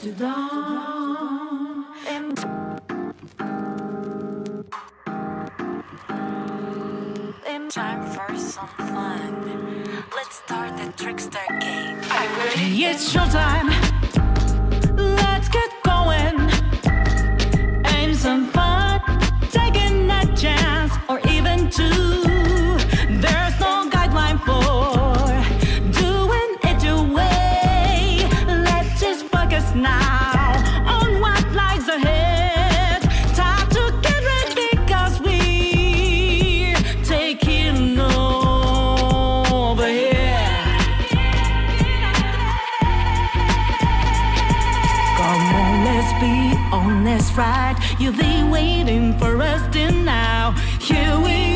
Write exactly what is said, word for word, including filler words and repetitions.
to dawn. Time for some fun. Let's start the trickster game. It's showtime. Let's get going. Aim some fun, taking a chance, or even two. There's no guideline for doing it your way. Let's just focus now on what lies ahead. Time to get ready because we're taking over here. Come on, let's be on this ride. You've been waiting for us till now. Here we